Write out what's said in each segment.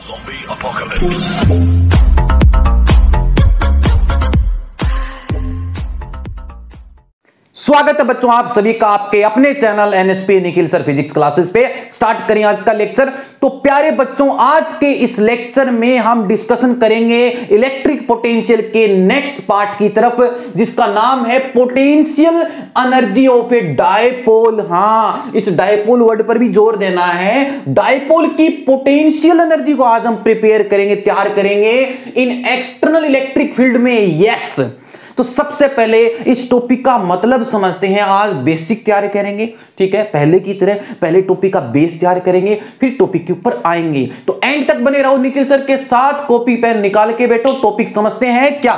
Zombie apocalypse. स्वागत है बच्चों आप सभी का आपके अपने channel N S P Nikhil sir physics classes पे। स्टार्ट करें आज का लेक्चर। तो प्यारे बच्चों, आज के इस लेक्चर में हम डिस्कशन करेंगे इलेक्ट्रिक पोटेंशियल के नेक्स्ट पार्ट की तरफ, जिसका नाम है potential energy of a dipole. हां, इस डायपोल वर्ड पर भी जोर देना है। डायपोल की पोटेंशियल एनर्जी को आज हम प्रिपेयर करेंगे, तैयार करेंगे इन एक्सटर्नल इलेक्ट्रिक फील्ड में। यस, तो सबसे पहले इस टॉपिक का मतलब समझते हैं। आज बेसिक तैयार करेंगे, ठीक है, पहले की तरह पहले टॉपिक का बेस तैयार करेंगे, फिर टॉपिक के ऊपर आएंगे। तो एंड तक बने रहो निखिल सर के साथ, कॉपी पेन निकाल के बैठो। टॉपिक समझते हैं क्या।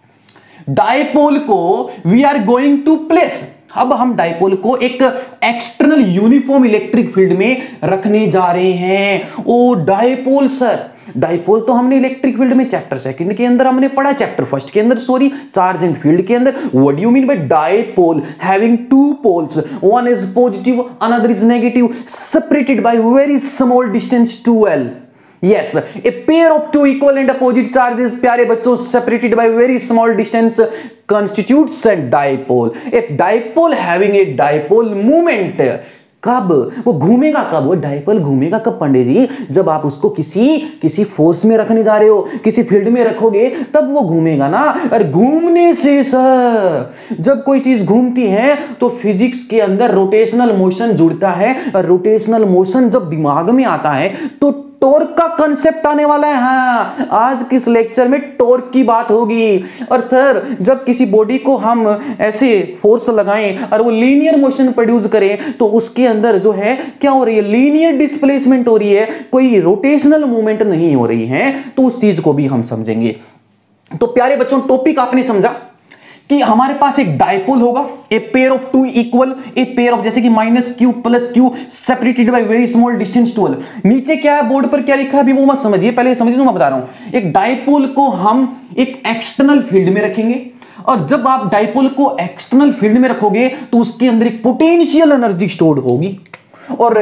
डायपोल को we are going to place. अब हम डायपोल को एक एक्सटर्नल यूनिफॉर्म इलेक्ट्रिक फील्ड में रखने जा रहे हैं। ओ डायपोल सर, डायपोल तो हमने इलेक्ट्रिक फील्ड में चैप्टर सेकंड के अंदर हमने पढ़ा, चैप्टर फर्स्ट के अंदर सॉरी, चार्ज एंड फील्ड के अंदर। What do you mean by dipole? Having two poles, one is positive, another is negative, separated by very small distance 2l. Yes, a pair of two equal and opposite charges, प्यारे बच्चों, separated by very small distance constitutes a dipole. A dipole having a dipole moment. कब वो घूमेगा? कब वो dipole घूमेगा? कब पंडित जी? जब आप उसको किसी फोर्स में रखने जा रहे हो, किसी फील्ड में रखोगे तब वो घूमेगा ना। अरे घूमने से सर, जब कोई चीज घूमती है तो फिजिक्स के अंदर रोटेशनल मोशन जुड़ता है। और रोटेशनल मोशन जब दिमाग में आता है तो टॉर्क का कंसेप्ट आने वाला है। हाँ, आज किस लेक्चर में टॉर्क की बात होगी। और सर, जब किसी बॉडी को हम ऐसे फोर्स लगाएं और वो लीनियर मोशन प्रोड्यूस करें तो उसके अंदर जो है क्या हो रही है? लीनियर डिस्प्लेसमेंट हो रही है, कोई रोटेशनल मूवमेंट नहीं हो रही है। तो उस चीज को भी हम समझेंगे। तो प्यारे बच्चों, टॉपिक आपने समझा कि हमारे पास एक डायपोल होगा, a pair of two equal, a pair of जैसे कि minus q plus q separated by very small distance 2l। नीचे क्या है बोर्ड पर क्या लिखा है अभी वो मत समझिए, पहले समझिए जो मैं बता रहा हूं। एक डायपोल को हम एक एक्सटर्नल फील्ड में रखेंगे, और जब आप डायपोल को एक्सटर्नल फील्ड में रखोगे तो उसके अंदर एक पोटेंशियल एनर्जी स्टोर्ड होगी। और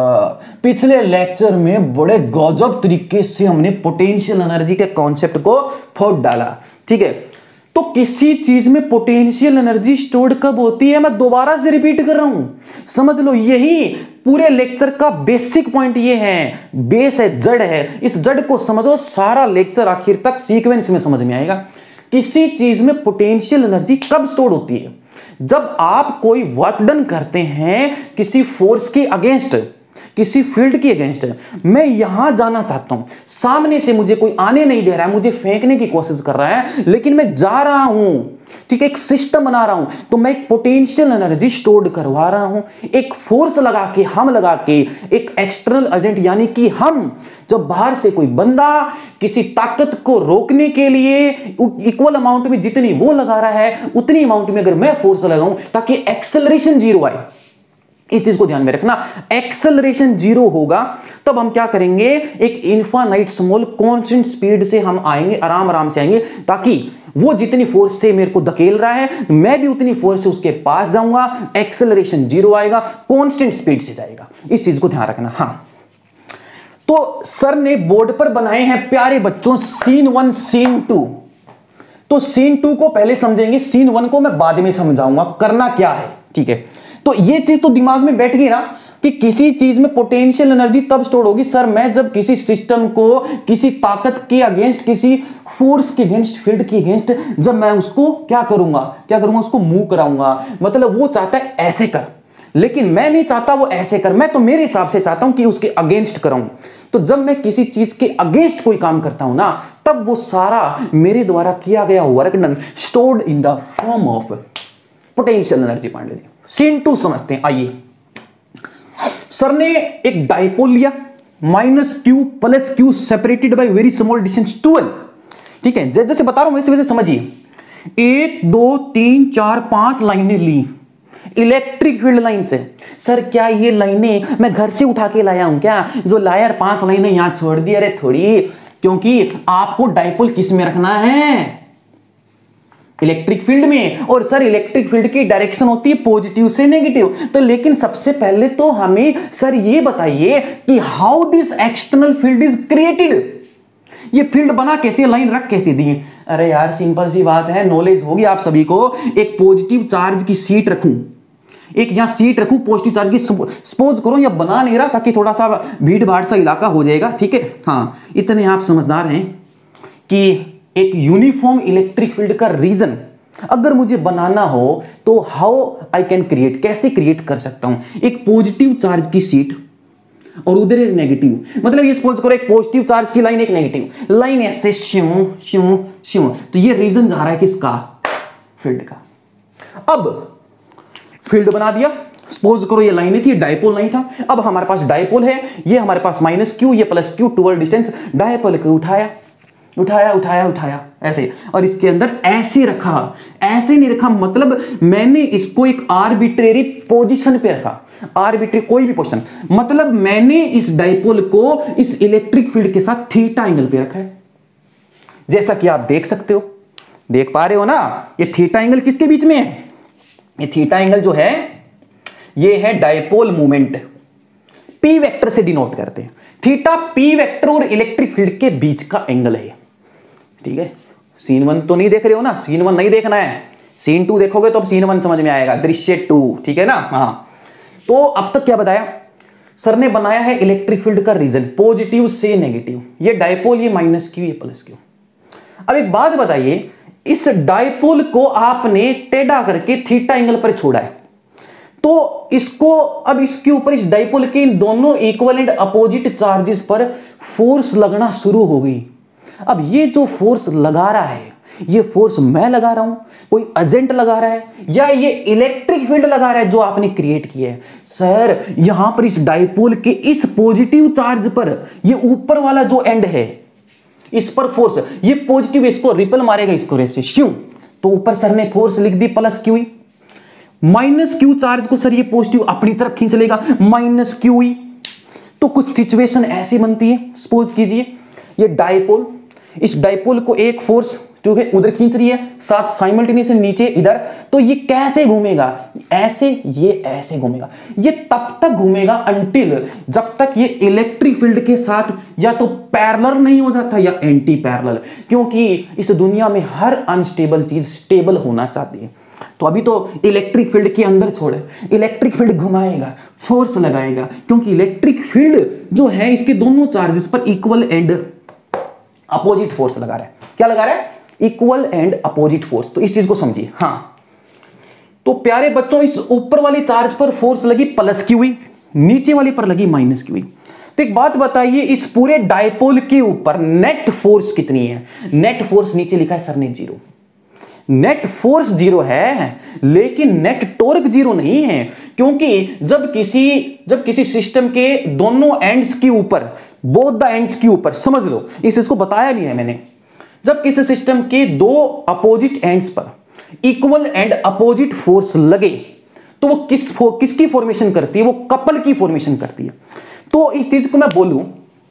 पिछले लेक्चर में बड़े गजब तरीके से हमने पोटेंशियल एनर्जी के कॉन्सेप्ट को फोड़ डाला, ठीक है। तो किसी चीज में पोटेंशियल एनर्जी स्टोर्ड कब होती है, मैं दोबारा से रिपीट कर रहा हूं, समझ लो। यही पूरे लेक्चर का बेसिक पॉइंट ये है, बेस है, जड़ है। इस जड़ को समझ लो, सारा लेक्चर आखिर तक सीक्वेंस में समझ में आएगा। किसी चीज में पोटेंशियल एनर्जी कब स्टोर होती है? जब आप कोई वर्क डन करते हैं किसी फोर्स के अगेंस्ट, किसी फील्ड के अगेंस्ट। मैं यहां जाना चाहता हूं, सामने से मुझे कोई आने नहीं दे रहा है, मुझे फेंकने की कोशिश कर रहा है, लेकिन मैं जा रहा हूं, ठीक है, एक सिस्टम बना रहा हूं, तो मैं एक पोटेंशियल एनर्जी स्टोर्ड करवा रहा हूं। एक फोर्स लगा के, हम लगा के, एक एक्सटर्नल एजेंट, यानी कि हम, जब बाहर से कोई बंदा किसी ताकत को रोकने के लिए इक्वल अमाउंट में जितनी वो लगा रहा है उतनी अमाउंट में अगर मैं फोर्स लगाऊं ताकि एक्सेलरेशन जीरो आए, इस चीज को ध्यान में रखना। एक्सेलरेशन जीरो होगा तब हम क्या करेंगे, एक इनफाइनाइट स्मॉल कांस्टेंट स्पीड से हम आएंगे, आराम आराम से आएंगे, ताकि वो जितनी फोर्स से मेरे को धकेल रहा है मैं भी उतनी फोर्स से उसके पास जाऊंगा, एक्सेलरेशन जीरो आएगा, कांस्टेंट स्पीड से जाएगा। इस चीज को ध्यान रखना। हाँ, तो सर ने बोर्ड पर बनाए हैं प्यारे बच्चों सीन 1 सीन 2। तो सीन 2 को पहले समझेंगे, सीन 1 को मैं बाद में समझाऊंगा करना क्या है, ठीक है। तो ये चीज तो दिमाग में बैठ गई ना कि किसी चीज में पोटेंशियल एनर्जी तब स्टोर होगी सर, मैं जब किसी सिस्टम को किसी ताकत के अगेंस्ट, किसी फोर्स के अगेंस्ट, फील्ड के अगेंस्ट, जब मैं उसको क्या करूंगा, उसको मूव कराऊंगा। मतलब वो चाहता है ऐसे कर, लेकिन मैं नहीं चाहता वो ऐसे कर, मैं तो मेरे हिसाब से चाहता हूं कि उसके अगेंस्ट कराऊं। तो जब मैं किसी चीज के अगेंस्ट कोई काम करता हूं ना, तब वो सारा मेरे द्वारा किया गया work done stored in the form of potential energy. Pandey ji, scene 2 समझते हैं। आइए, सर ने एक डायपोल लिया, minus q plus q separated by very small distance 2l, ठीक है। जैसे बता रहा हूं वैसे वैसे समझिए। 1 2 3 4 5 लाइनें ली इलेक्ट्रिक फील्ड लाइन से। सर क्या ये लाइनें मैं घर से उठा के लाया हूं क्या, जो लाया 5 लाइनें यहां छोड़ दी? अरे थोड़ी, क्योंकि आपको डायपोल किस में रखना है, इलेक्ट्रिक फील्ड में। और सर इलेक्ट्रिक फील्ड की डायरेक्शन होती है पॉजिटिव से नेगेटिव। तो लेकिन सबसे पहले तो हमें सर ये बताइए कि how this external field is created. ये फील्ड बना कैसे, लाइन रख कैसे दी? अरे यार सिंपल सी बात है, नॉलेज होगी आप सभी को। एक पॉजिटिव चार्ज की सीट रखूं, एक यहां सीट रखूं पॉजिटिव चार्ज की, सपोज करो या बना नहीं रहा ताकि थोड़ा सा भीड़ भाड़ सा इलाका हो जाएगा, ठीक है। हाँ इतने आप समझदार हैं कि एक यूनिफॉर्म इलेक्ट्रिक फील्ड का रीजन अगर मुझे बनाना हो तो हाउ आई कैन क्रिएट, कैसे क्रिएट कर सकता हूं। एक पॉजिटिव चार्ज की सीट और उधर एक नेगेटिव, मतलब ये सपोज करो एक पॉजिटिव चार्ज की लाइन, एक नेगेटिव लाइन, ऐसे श्यों श्यों श्यों। तो ये रीजन जा रहा है किसका? फील्ड का। अब फील्ड बना दिया, सपोज करो ये लाइन थी, डायपोल नहीं था। अब हमारे पास डायपोल है, ये हमारे पास माइनस क्यू, ये plus q, toward distance. Dipole को उठाया उठाया उठाया उठाया ऐसे, और इसके अंदर ऐसे रखा, ऐसे नहीं रखा, मतलब मैंने इसको एक आर्बिट्रेरी पोजीशन पे रखा, आर्बिट्रेरी कोई भी पोजीशन, मतलब मैंने इस डायपोल को इस इलेक्ट्रिक फील्ड के साथ थीटा एंगल पे रखा है। जैसा कि आप देख सकते हो, देख पा रहे हो ना, ये थीटा एंगल किसके बीच में है? ये थीटा एंगल जो है ये है डायपोल मोमेंट, पी वेक्टर से डिनोट करते हैं। थीटा पी वेक्टर और इलेक्ट्रिक फील्ड के बीच का एंगल है, ठीक है। सीन 1 तो नहीं देख रहे हो ना, सीन 1 नहीं देखना है, सीन 2 देखोगे तो अब सीन 1 समझ में आएगा, दृश्य 2, ठीक है ना। हाँ तो अब तक क्या बताया सर ने? बनाया है इलेक्ट्रिक फील्ड का रीजन पॉजिटिव से नेगेटिव, ये डायपोल, ये माइनस क्यू, ये प्लस क्यू। अब एक बात बताइए, इस डायपोल को आपने टेढ़ा करके थीटा एंगल पर छोड़ा है, तो इसको अब इसके ऊपर इस डायपोल के इन दोनों इक्वल एंड अपोजिट चार्जेस पर फोर्स लगना शुरू हो गई। अब ये जो फोर्स लगा रहा है, ये फोर्स मैं लगा रहा हूं, कोई एजेंट लगा रहा है, या ये इलेक्ट्रिक फील्ड लगा रहा है जो आपने क्रिएट किया है? सर यहां पर इस डायपोल के इस पॉजिटिव चार्ज पर, ये ऊपर वाला जो एंड है इस पर फोर्स, ये पॉजिटिव, इसको रिपल मारेगा, इसको ऐसे श्यों, तो ऊपर सर ने फोर्स लिख दी plus q. Minus q charge को सर ये पॉजिटिव अपनी तरफ खींच लेगा, माइनस क्यू। तो कुछ सिचुएशन ऐसी बनती है, सपोज कीजिए ये डायपोल, इस डायपोल को एक फोर्स जो है उधर खींच रही है, साथ साइमल्टेनियसली नीचे इधर, तो ये कैसे घूमेगा? ऐसे, ये ऐसे घूमेगा। ये तब तक घूमेगा अंटिल जब तक ये इलेक्ट्रिक फील्ड के साथ या तो पैरेलल नहीं हो जाता या एंटी पैरेलल, क्योंकि इस दुनिया में हर अनस्टेबल चीज स्टेबल होना चाहती है। तो अभी तो इलेक्ट्रिक फील्ड के अंदर छोड़े, इलेक्ट्रिक फील्ड घुमाएगा, फोर्स लगाएगा, क्योंकि इलेक्ट्रिक फील्ड जो है इसके दोनों चार्जेस पर इक्वल एंड अपोजिट फोर्स लगा रहा है। क्या लगा रहा है? Equal and opposite force. तो इस चीज को समझिए। हाँ तो प्यारे बच्चों, इस ऊपर वाली चार्ज पर फोर्स लगी प्लस क्यू, नीचे वाली पर लगी माइनस क्यू। तो एक बात बताइए, इस पूरे डायपोल के ऊपर नेट फोर्स कितनी है? नेट फोर्स नीचे लिखा है सर ने 0। नेट फोर्स 0 है, लेकिन नेट टॉर्क 0 नहीं है, क्योंकि जब किसी सिस्टम के दोनों एंड्स के ऊपर, बोथ द एंड्स के ऊपर, समझ लो इस चीज को बताया भी है मैंने, जब किसी सिस्टम के दो अपोजिट एंड्स पर इक्वल एंड अपोजिट फोर्स लगे तो वो किसकी फॉर्मेशन करती है? वो कपल की फॉर्मेशन करती है। तो इस चीज को मैं बोलूं,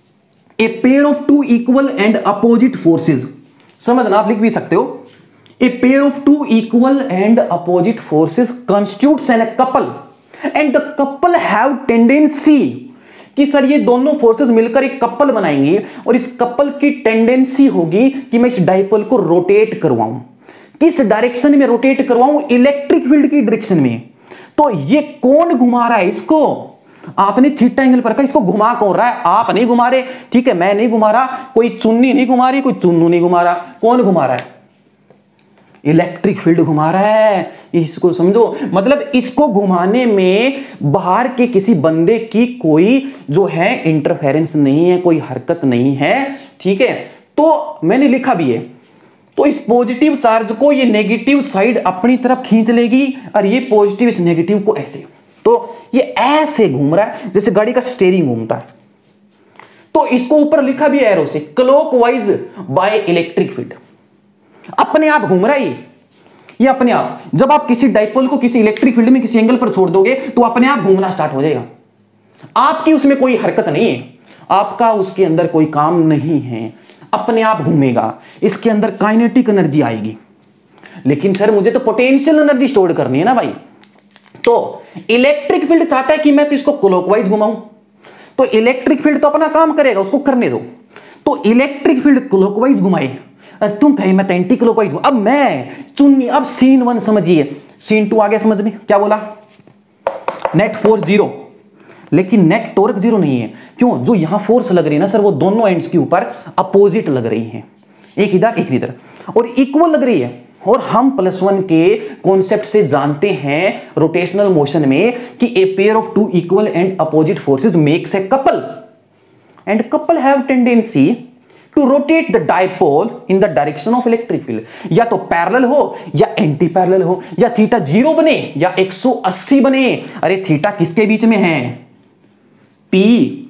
a pair of two equal and opposite forces, समझना, आप लिख भी सकते हो, a pair of two equal and opposite forces constitutes a couple and the couple have tendency, कि सर ये दोनों फोर्सेस मिलकर एक कपल बनाएंगे और इस कपल की टेंडेंसी होगी कि मैं इस डायपोल को रोटेट करवाऊं। किस डायरेक्शन में रोटेट करवाऊं? इलेक्ट्रिक फील्ड की डायरेक्शन में। तो ये कौन घुमा रहा है इसको? आपने थीटा एंगल पर कहा, इसको घुमा कौन रहा है? आप नहीं घुमा रहे, ठीक है, मैं नहीं घुमा रहा, कोई चुन्नी नहीं घुमा रही, कोई चुन्नू नहीं घुमा रहा, कौन घुमा रहा है? इलेक्ट्रिक फील्ड घुमा रहा है। इसको समझो, मतलब इसको घुमाने में बाहर के किसी बंदे की कोई जो है इंटरफेरेंस नहीं है, कोई हरकत नहीं है, ठीक है। तो मैंने लिखा भी है, तो इस पॉजिटिव चार्ज को ये नेगेटिव साइड अपनी तरफ खींच लेगी और ये पॉजिटिव इस नेगेटिव को ऐसे, तो ये ऐसे घूम रहा है जैसे गाड़ी का स्टीयरिंग घूमता है। तो इसको ऊपर लिखा भी है एरो से, क्लॉकवाइज बाय इलेक्ट्रिक फील्ड, अपने आप घूम रहा है ये अपने आप। जब आप किसी डायपोल को किसी इलेक्ट्रिक फील्ड में किसी एंगल पर छोड़ दोगे तो अपने आप घूमना स्टार्ट हो जाएगा। आपकी उसमें कोई हरकत नहीं है, आपका उसके अंदर कोई काम नहीं है, अपने आप घूमेगा। इसके अंदर काइनेटिक एनर्जी आएगी। लेकिन सर मुझे तो पोटेंशियल एनर्जी स्टोर करनी है ना भाई। तो इलेक्ट्रिक फील्ड चाहता है कि मैं तो इसको क्लॉकवाइज घुमाऊं, तो इलेक्ट्रिक फील्ड तो अपना काम करेगा, उसको करने दो। तो इलेक्ट्रिक फील्ड क्लॉकवाइज घुमाए, तुम कहीं मैं तो एंटी क्लॉकवाइज। अब मैं चुन्नी, अब सीन 1 समझिए, सीन 2 आ गया समझ में? क्या बोला? नेट फोर्स 0, लेकिन नेट टॉर्क 0 नहीं है। क्यों? जो यहां फोर्स लग रही है ना सर, वो दोनों एंड्स के ऊपर अपोजिट लग रही है, एक इधर एक इधर, और इक्वल लग रही है। और हम +1 के कॉन्सेप्ट से जानते हैं रोटेशनल मोशन में कि a pair of two equal and opposite forces makes a couple, and couple have tendency to rotate the dipole in the direction of electric field. या तो पैरेलल हो या एंटी पैरेलल हो, या थीटा 0 बने या 180 बने। अरे थीटा किसके बीच में है? P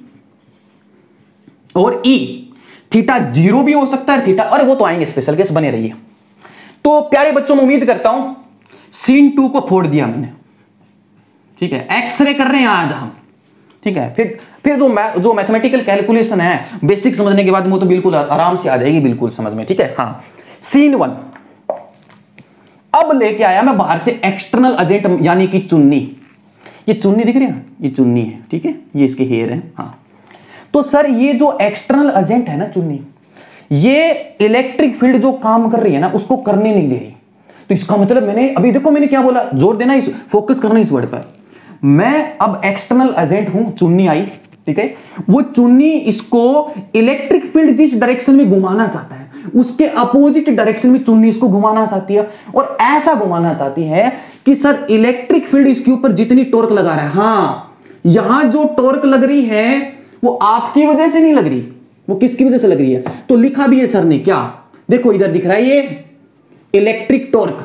और E। थीटा 0 भी हो सकता है थीटा, अरे वो तो आएंगे स्पेशल केस, बने रहिए। तो प्यारे बच्चों मैं उम्मीद करता हूं सीन 2 को फोड़ दिया मैंने, ठीक है। एक्सरे कर रहे हैं आज हम, ठीक है। फिर जो मैथमेटिकल कैलकुलेशन है बेसिक समझने के बाद वो तो बिल्कुल आराम से आ जाएगी, बिल्कुल समझ में, ठीक है। हाँ, सीन 1 अब लेके आया मैं बाहर से एक्सटर्नल एजेंट, यानी कि चुन्नी। ये चुन्नी दिख रही है, ये चुन्नी है, ठीक है, ये इसके हेयर है। हाँ, तो सर ये जो एक्सटर्नल एजेंट है ना चुन्नी, ये इलेक्ट्रिक फील्ड जो काम कर रही है ना उसको करने नहीं दे रही। तो इसका मतलब मैंने अभी देखो मैंने क्या बोला, जोर देना, इस फोकस करना इस वर्ड पर। मैं अब एक्सटर्नल एजेंट हूं, चुन्नी आई, ठीक है। वो चुन्नी इसको इलेक्ट्रिक फील्ड जिस डायरेक्शन में घुमाना चाहता है उसके अपोजिट डायरेक्शन में चुन्नी इसको घुमाना चाहती है, और ऐसा घुमाना चाहती है कि सर इलेक्ट्रिक फील्ड इसके ऊपर जितनी टॉर्क लगा रहा है, हाँ यहां जो टॉर्क लग रही है वो आपकी वजह से नहीं लग रही, वो किसकी वजह से लग रही है? तो लिखा भी है सर ने, क्या देखो इधर दिख रहा है ये इलेक्ट्रिक टॉर्क।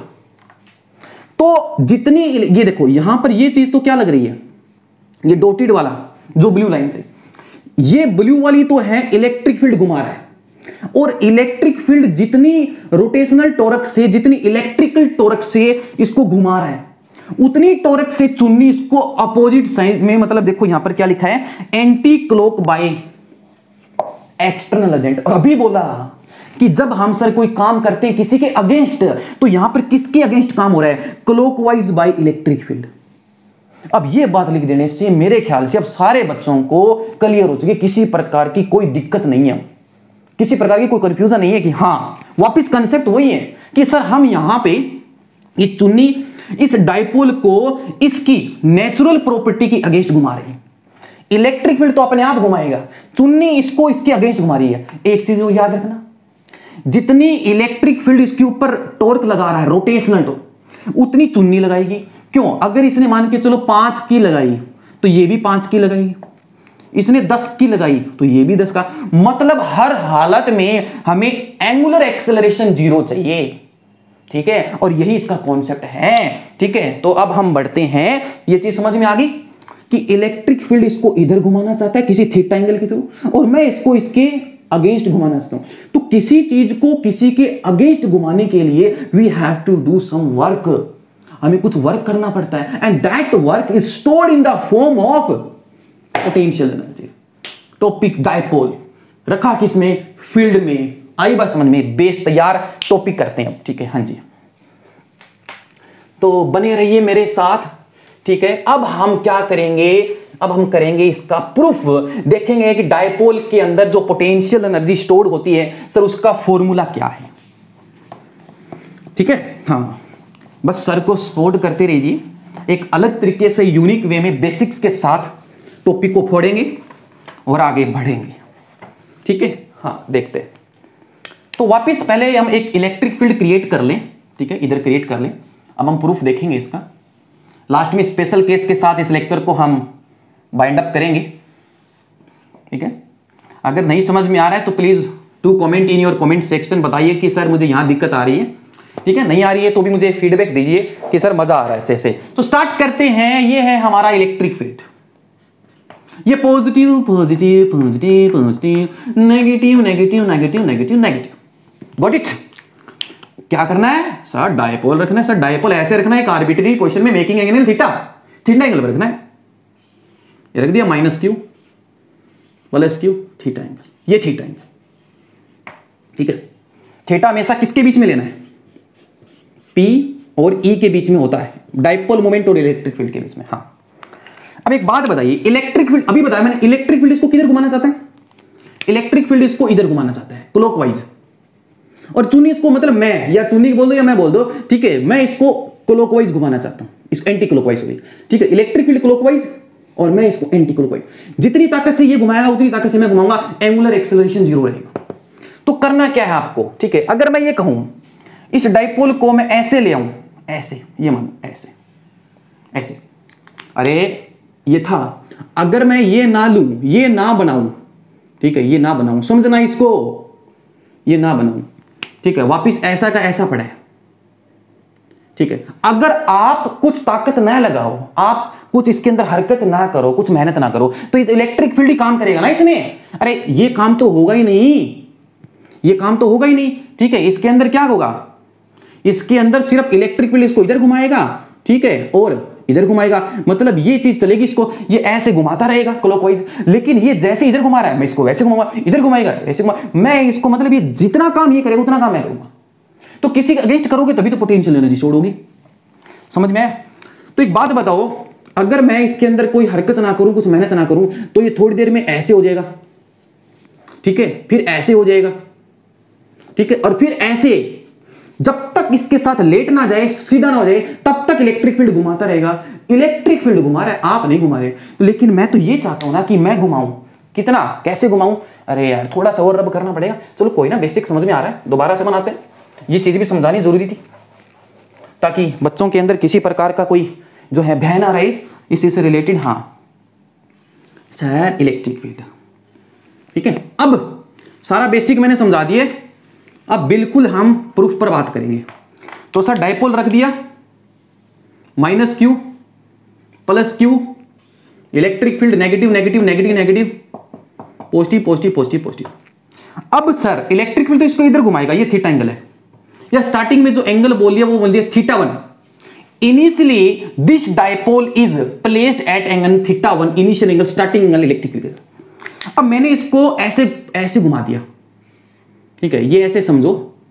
तो जितनी, ये देखो यहां पर ये चीज तो क्या लग रही है, ये डॉटेड वाला जो ब्लू लाइन से, ये ब्लू वाली तो है इलेक्ट्रिक फील्ड घुमा रहा है। और इलेक्ट्रिक फील्ड जितनी रोटेशनल टॉर्क से, जितनी इलेक्ट्रिकल टॉर्क से इसको घुमा रहा है, उतनी टॉर्क से चुन्नी इसको अपोजिट साइड में, मतलब देखो यहां पर क्या लिखा है, anti clock by external agent. और अभी बोला कि जब हम सर कोई काम करते हैं किसी के अगेंस्ट, तो यहां पर किसके अगेंस्ट काम हो रहा है? Clockwise by electric field. अब ये बात लिख देने से मेरे ख्याल से अब सारे बच्चों को क्लियर हो चुकी, किसी प्रकार की कोई दिक्कत नहीं है, किसी प्रकार की कोई कंफ्यूजन नहीं है कि हाँ, वापस कंसेप्ट वही है कि सर हम यहां पे ये चुन्नी इस डायपोल को इसकी नेचुरल प्रॉपर्टी की अगेंस्ट घुमा रही है। इलेक्ट्रिक फील्ड तो अपने आप घुमाएगा, चुन्नी इसको इसके अगेंस्ट घुमा रही है। एक चीज याद रखना, जितनी इलेक्ट्रिक फील्ड इसके ऊपर टॉर्क लगा रहा है रोटेशनल टॉर्क, उतनी चुन्नी लगाएगी। क्यों? अगर इसने मान के चलो 5 की लगाई तो ये भी 5 की लगाएगी, इसने 10 की लगाई तो ये भी 10 का, मतलब हर हालत में हमें एंगुलर एक्सेलरेशन 0 चाहिए, ठीक है। और यही इसका कॉन्सेप्ट है, ठीक है। तो अब हम बढ़ते हैं, ये चीज समझ में आ गई कि इलेक्ट्रिक फील्ड इसको इधर घुमाना चाहता है किसी थीटा एंगल के थ्रू, और मैं इसको इसके अगेंस्ट घुमाना चाहता हूं। तो किसी चीज को किसी के अगेंस्ट घुमाने के लिए we have to do some work, हमें कुछ वर्क करना पड़ता है, and that work is stored in the form of potential energy. Topic dipole रखा किसमें? फील्ड में। आई बात समझ में? बेस तैयार, टॉपिक करते हैं अब, ठीक है। हाँ जी, तो बने रहिए मेरे साथ, ठीक है। अब हम क्या करेंगे, अब हम करेंगे इसका प्रूफ, देखेंगे कि डायपोल के अंदर जो पोटेंशियल एनर्जी स्टोर्ड होती है सर उसका फॉर्मूला क्या है, ठीक है। हाँ, बस सर को सपोर्ट करते रहिए, एक अलग तरीके से यूनिक वे में बेसिक्स के साथ टॉपिक को फोड़ेंगे और आगे बढ़ेंगे, ठीक है। हाँ, देखते हैं। तो वापस पहले हम एक इलेक्ट्रिक फील्ड क्रिएट कर लें, ठीक है, इधर क्रिएट कर लें। अब हम प्रूफ देखेंगे इसका, लास्ट में स्पेशल केस के साथ इस लेक्चर को हम बाइंड अप करेंगे, ठीक है। अगर नहीं समझ में आ रहा है तो please do comment in your comment section, बताइए कि सर मुझे यहां दिक्कत आ रही है, ठीक है। नहीं आ रही है तो भी मुझे फीडबैक दीजिए कि सर मजा आ रहा है जैसे। तो स्टार्ट करते हैं। ये है हमारा इलेक्ट्रिक फील्ड, ये positive positive positive positive, negative negative negative negative negative, got it. क्या करना है सर? डायपोल रखना है सर, डायपोल ऐसे रखना है एक आर्बिट्ररी पोजीशन में, making angle theta, theta angle पर रखना है। ये रख दिया -q + q, थीटा एंगल, ये थीटा एंगल, ठीक है। थीटा हमेशा किसके बीच में लेना है? P और E के बीच में होता है, डाइपोल मोमेंट और इलेक्ट्रिक फील्ड के बीच में। हाँ, अब एक बात बताइए, इलेक्ट्रिक फील्ड अभी बताया मैंने, इलेक्ट्रिक फील्ड इसको किधर घुमाना चाहता है? इलेक्ट्रिक फील्ड इसको इधर घुमाना चाहता है, क्लॉकवाइज। और चुनी इसको, मतलब मैं या चुनी बोल दो या मैं बोल दो, ठीक है, मैं इसको क्लॉकवाइज घुमाना चाहता हूं, इसको एंटी क्लॉकवाइज हो गई, ठीक है, इलेक्ट्रिक फील्ड क्लॉकवाइज और मैं इसको एंटी क्लॉकवाइज। जितनी ताकत से ये घुमाएगा उतनी ताकत से मैं घुमाऊंगा, एंगुलर एक्सेलरेशन 0 रहेगा। तो करना क्या है आपको, ठीक है, अगर मैं ये कहूं इस डाइपोल को मैं ऐसे ले आऊं, ऐसे, ये मान ऐसे ऐसे, अरे ये था, अगर मैं ये ना लूं, ये ना बनाऊं, ठीक है, ये ना बनाऊं, समझना इसको, ये ना बनाऊं, ठीक है, वापिस ऐसा का ऐसा पड़ा है, ठीक है। अगर आप कुछ ताकत ना लगाओ, आप कुछ इसके अंदर हरकत ना करो, कुछ मेहनत ना करो, तो ये इलेक्ट्रिक फील्ड ही काम करेगा ना इसमें। अरे ये काम तो होगा ही नहीं, ये काम तो होगा ही नहीं, ठीक है। इसके अंदर क्या होगा, इसके अंदर सिर्फ इलेक्ट्रिक फील्ड इसको इधर घुमाएगा, ठीक है, और इधर घुमाएगा, मतलब ये चीज चलेगी, इसको ये ऐसे घुमाता रहेगा क्लॉकवाइज। लेकिन ये जैसे इधर घुमा रहा है, मैं इसको वैसे घुमाऊंगा, इधर घुमाएगा ऐसे घुमा, मैं इसको, मतलब ये जितना काम ये करेगा उतना काम मैं करूंगा। तो किसी का अगेंस्ट करोगे तभी तो पोटेंशियल एनर्जी छोड़ोगी, समझ में आया? तो एक बात बताओ, अगर मैं इसके अंदर कोई हरकत ना करूं, कुछ मेहनत ना करूं, तो ये थोड़ी देर में ऐसे हो जाएगा, ठीक है, फिर ऐसे हो जाएगा, ठीक है, और फिर ऐसे, जब तक इसके साथ लेट ना जाए, सीधा ना हो जाए, तब तक इलेक्ट्रिक फील्ड घुमाता रहेगा। इलेक्ट्रिक फील्ड घुमा रहा है, आप नहीं घुमा रहे। तो लेकिन मैं तो ये चाहता हूं ना कि मैं घुमाऊं, कितना, कैसे घुमाऊं? अरे यार थोड़ा सा और रब करना पड़ेगा, चलो कोई ना, बेसिक समझ में आ रहा है, दोबारा से बनाते हैं। ये चीज भी समझानी जरूरी थी ताकि बच्चों के अंदर किसी प्रकार का कोई जो है भय ना रहे इसी से रिलेटेड। हाँ सर, इलेक्ट्रिक फील्ड, ठीक है। अब सारा बेसिक मैंने समझा दिए, अब बिल्कुल हम प्रूफ पर बात करेंगे। तो सर डाइपोल रख दिया, minus q plus q, electric field negative negative negative negative, positive positive positive positive. अब सर इलेक्ट्रिक फील्ड तो इसको इधर घुमाएगा, ये थीटा एंगल है, या स्टार्टिंग में जो एंगल बोल दिया वो बोल दिया θ1। Initially this dipole is placed at angle θ1, initial angle, starting angle electric field. अब मैंने इसको ऐसे ऐसे घुमा दिया, ठीक है, ये ऐसे समझो,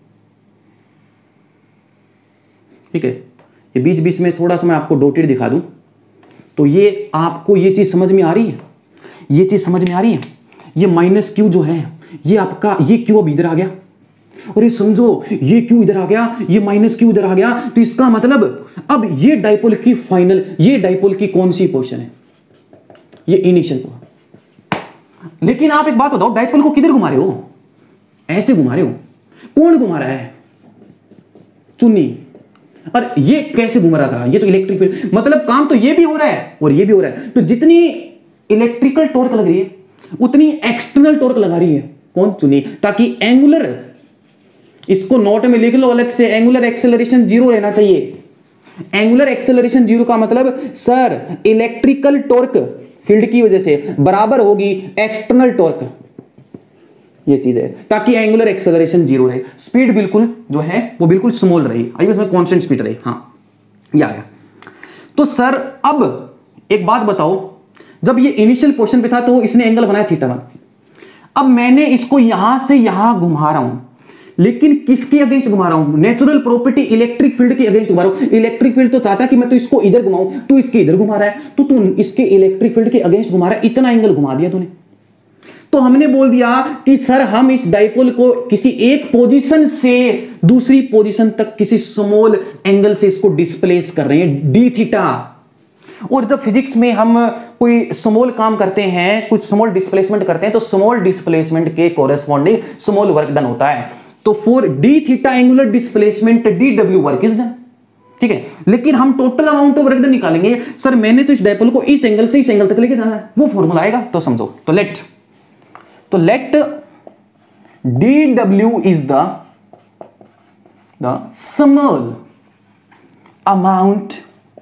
ठीक है, ये बीच बीच में थोड़ा सा मैं आपको डॉटेड दिखा दूं, तो ये आपको ये चीज समझ में आ रही है, ये चीज समझ में आ रही है। ये माइनस क्यू जो है, ये आपका, ये क्यू अब इधर आ गया, और ये समझो ये क्यू इधर आ गया, ये माइनस क्यू इधर आ गया, तो इसका मतलब अब ये डाइपोल की फाइनल, ये डाइपोल की कौन सी पोजीशन है, ये इनिशियल को। लेकिन आप एक बात बताओ, डाइपोल को किधर घुमा रहे हो? ऐसे घुमा रहे हो। कौन घुमा रहा है? चुन्नी। और ये कैसे घूम रहा था? ये तो इलेक्ट्रिक फील्ड, मतलब काम तो ये भी हो रहा है और ये भी हो रहा है। तो जितनी इलेक्ट्रिकल टॉर्क लग रही है उतनी एक्सटर्नल टॉर्क लगा रही है कौन? चुनी, ताकि एंगुलर, इसको नोट में लिख लो अलग से, एंगुलर एक्सेलरेशन 0 रहना चाहिए। एंगुलर एक्सेलरेशन 0 का मतलब सर इलेक्ट्रिकल टॉर्क फील्ड की वजह से बराबर होगी एक्सटर्नल टॉर्क, ये चीज है, ताकि एंगुलर एक्सेलरेशन 0 रहे, स्पीड बिल्कुल जो है वो बिल्कुल स्मॉल रही, आई उसमें कांस्टेंट स्पीड रही। हाँ ये आ गया। तो सर अब एक बात बताओ, जब ये इनिशियल पोजीशन पे था तो इसने एंगल बनाया θ1, अब मैंने इसको यहां से यहां घुमा रहा हूं, लेकिन किसके अगेंस्ट घुमा रहा हूं? नेचुरल प्रॉपर्टी इलेक्ट्रिक फील्ड के अगेंस्ट घुमा रहा हूं। इलेक्ट्रिक फील्ड तो चाहता है कि मैं तो इसको इधर घुमाऊं, तू इसके इधर घुमा रहा है, तो तू इसके इलेक्ट्रिक फील्ड के अगेंस्ट घुमा रहा है, इतना एंगल घुमा दिया तूने। तो हमने बोल दिया कि सर हम इस डाइपोल को किसी एक पोजीशन से दूसरी पोजीशन तक किसी स्मॉल एंगल से इसको डिस्प्लेस कर रहे हैं, डी थीटा। और जब फिजिक्स में हम कोई स्मॉल काम करते हैं, कुछ स्मॉल डिस्प्लेसमेंट करते हैं, तो स्मॉल डिस्प्लेसमेंट के कोरेस्पॉन्डिंग स्मॉल वर्क डन होता है। तो for d theta angular displacement d डब्ल्यू वर्क इज डन, ठीक है। लेकिन हम total amount of work done निकालेंगे। सर मैंने तो इस डाइपोल को इस एंगल से इस एंगल तक लेके जाना है, वो फॉर्मूला आएगा, तो समझो। तो let dw is the small amount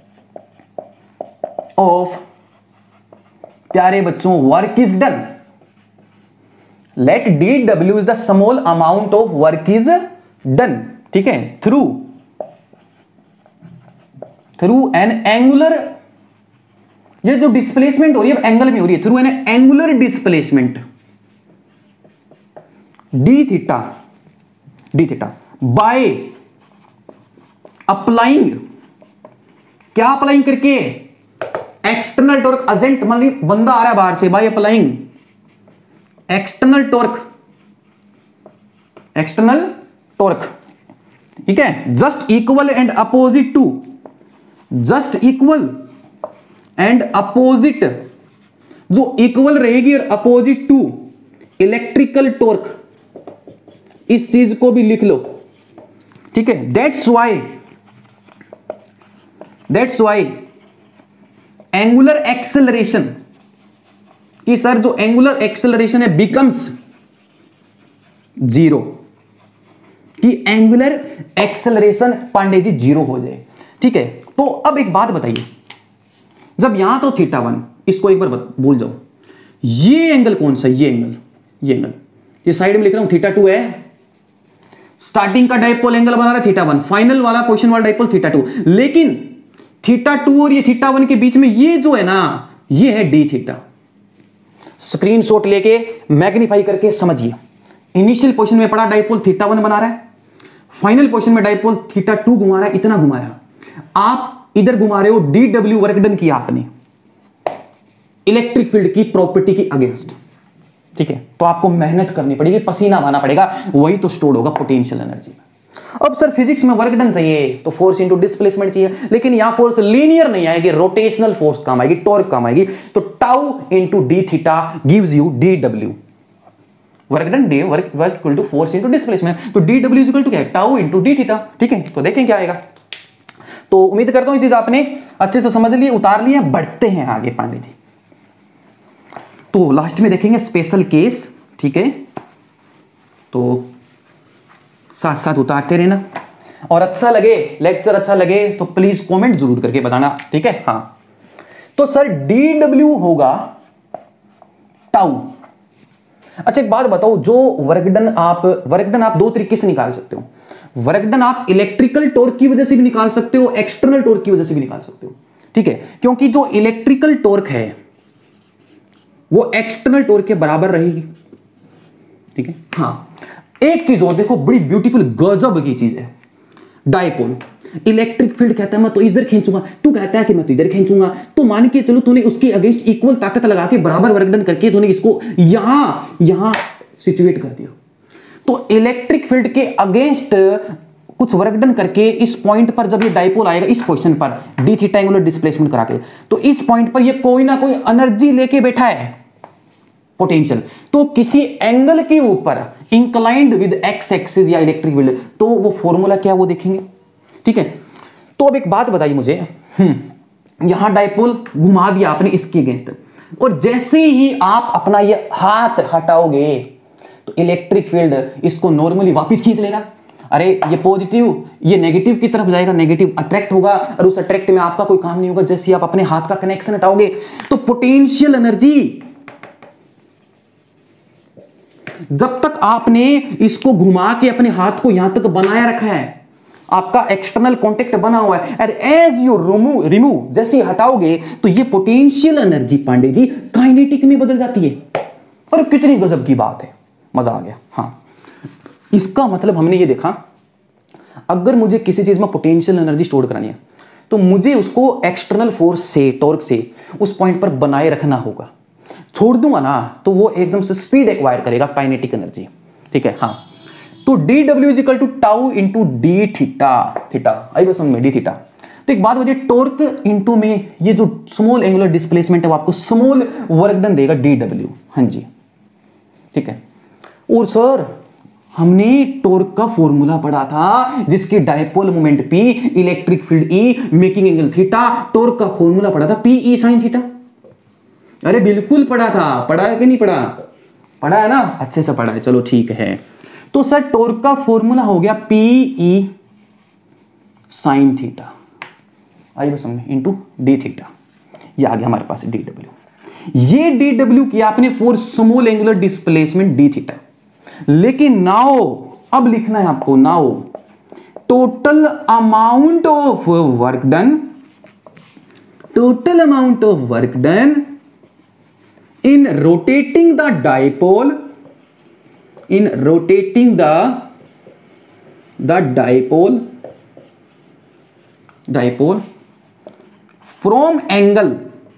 of, प्यारे बच्चों, work is done. Let dw is the small amount of work is done, ठीक है, through an angular, ये जो डिस्प्लेसमेंट हो रही है एंगल में हो रही है, through an angular displacement d theta by applying, क्या अप्लाइंग करके, एक्सटर्नल टॉर्क, एजेंट मतलब बंदा आ रहा है बाहर से, by applying external torque, external torque, ठीक है, just equal and opposite to, just equal and opposite, जो इक्वल रहेगी और अपोजिट टू इलेक्ट्रिकल टॉर्क, इस चीज को भी लिख लो, ठीक है। दैट्स वाई एंगुलर एक्सेलरेशन, कि सर जो एंगुलर एक्सेलरेशन है बिकम्स जीरो, कि angular acceleration Pandey ji zero हो जाए, ठीक है। तो अब एक बात बताइए, जब यहां तो θ1, इसको एक बार भूल जाओ, ये एंगल कौन सा, ये एंगल ये साइड में लिख रहा हूं θ2 है, स्टार्टिंग का डाइपोल एंगल बना रहा है θ1, फाइनल वाला पोजीशन वाला डाइपोल θ2, लेकिन θ2 और ये θ1 के बीच में ये जो है ना, ये है dθ। स्क्रीनशॉट लेके मैग्नीफाई करके समझिए, इनिशियल पोजीशन में पड़ा डाइपोल θ1 बना रहा है, फाइनल पोजीशन में डाइपोल θ2 घुमा रहा है, इतना घुमाया, आप इधर घुमा रहे हो, dw वर्क डन किया आपने इलेक्ट्रिक फील्ड की प्रॉपर्टी की अगेंस्ट, ठीक है। तो आपको मेहनत करनी पड़ेगी, पसीना बहाना पड़ेगा, वही तो स्टोर होगा पोटेंशियल एनर्जी में। अब सर फिजिक्स में वर्क डन चाहिए तो फोर्स इंटू डिस्प्लेसमेंट चाहिए, लेकिन यहां फोर्स लीनियर नहीं आएगी, रोटेशनल फोर्स काम आएगी, टॉर्क काम आएगी। तो tau into d theta gives you d डब्ल्यू, work done the work equal to force into displacement, तो डी डब्ल्यू इक्वल टू क्या है, टाउ इंटू डी थीटा, ठीक है। तो देखें क्या आएगा। तो उम्मीद करता हूं ये चीज आपने अच्छे से समझ लिए, उतार लिए। बढ़ते हैं आगे पांडे जी, तो लास्ट में देखेंगे स्पेशल केस, ठीक है। तो साथ साथ उतारते रहना, और अच्छा लगे, लेक्चर अच्छा लगे तो प्लीज कमेंट जरूर करके बताना, ठीक है। हाँ, तो सर डी डब्ल्यू होगा टाउ। अच्छा एक बात बताओ, जो वर्कडन आप दो तरीके से निकाल सकते हो। वर्कडन आप इलेक्ट्रिकल टॉर्क की वजह से भी निकाल सकते हो, एक्सटर्नल टॉर्क की वजह से भी निकाल सकते हो, ठीक है। क्योंकि जो इलेक्ट्रिकल टॉर्क है वो एक्सटर्नल टॉर्क के बराबर रहेगी, ठीक है। हाँ, एक चीज और देखो, बड़ी ब्यूटीफुल गजब की चीज है, डाइपोल। इलेक्ट्रिक फील्ड कहता है मैं तो इधर खींचूंगा, तू कहता है कि मैं तो इधर खींचूंगा, तो मान के चलो तूने उसके अगेंस्ट इक्वल ताकत लगा के बराबर वर्क डन करके तूने इसको यहां सिचुएट कर दिया। तो इलेक्ट्रिक फील्ड के अगेंस्ट कुछ वर्क डन करके इस पॉइंट पर जब ये डाइपोल आएगा, इस पोजीशन पर डी थीटा एंगुलर डिस्प्लेसमेंट करा के, तो इस पॉइंट पर ये कोई ना कोई एनर्जी लेके बैठा है, पोटेंशियल। तो किसी एंगल के ऊपर इंक्लाइंड विद एक्स एक्सिस या इलेक्ट्रिक फील्ड, तो वो फॉर्मूला क्या वो देखेंगे, ठीक है। तो अब एक बात बताइए मुझे, यहां डाइपोल घुमा दिया आपने इसके अगेंस्ट, और जैसे ही आप अपना ये हाथ हटाओगे तो इलेक्ट्रिक फील्ड इसको नॉर्मली वापस खींच लेगा। अरे ये पॉजिटिव ये नेगेटिव की तरफ जाएगा, नेगेटिव अट्रैक्ट होगा, और उस अट्रैक्ट में आपका कोई काम नहीं होगा। जैसे ही आप अपने हाथ का कनेक्शन हटाओगे तो पोटेंशियल एनर्जी, जब तक आपने इसको घुमा के अपने हाथ को यहां तक बनाया रखा है, आपका एक्सटर्नल कांटेक्ट बना हुआ है, एंड एज यू रिमूव जैसे हटाओगे तो ये potential energy Pandey ji kinetic में बदल जाती है। और कितनी गजब की बात है, मजा आ गया। हाँ, इसका मतलब हमने ये देखा, अगर मुझे किसी चीज में पोटेंशियल एनर्जी स्टोर करानी है तो मुझे उसको एक्सटर्नल फोर्स से, टॉर्क से उस पॉइंट पर बनाए रखना होगा। छोड़ दूंगा ना तो वो एकदम से स्पीड एक्वायर करेगा, काइनेटिक एनर्जी, ठीक है। हाँ, तो डी डब्ल्यू is equal to tau into d theta, आई बस में डी थीटा। तो एक बात बताइए, टॉर्क इंटू में ये जो स्मॉल एंगुलर डिस्प्लेसमेंट है वो आपको स्मॉल वर्क डन देगा डी डब्ल्यू, हाँ जी, ठीक है। और सर हमने टॉर्क का फॉर्मूला पढ़ा था, जिसके dipole moment p, electric field E, making angle theta, torque का फॉर्मूला पढ़ा था पी ई साइन थीटा। अरे बिल्कुल पढ़ा था, पढ़ा है कि नहीं पढ़ा? पढ़ा है ना, अच्छे से पढ़ा है, चलो ठीक है। तो सर टॉर्क का फॉर्मूला हो गया पी ई साइन थीटा, आई बस में इंटू डी थीटा, ये आ गया हमारे पास डी डब्ल्यू। ये डी डब्ल्यू किया आपने for small angular displacement d theta. लेकिन नाउ अब लिखना है आपको, now total amount of work done, total amount of work done in rotating the dipole, in rotating the dipole dipole from angle,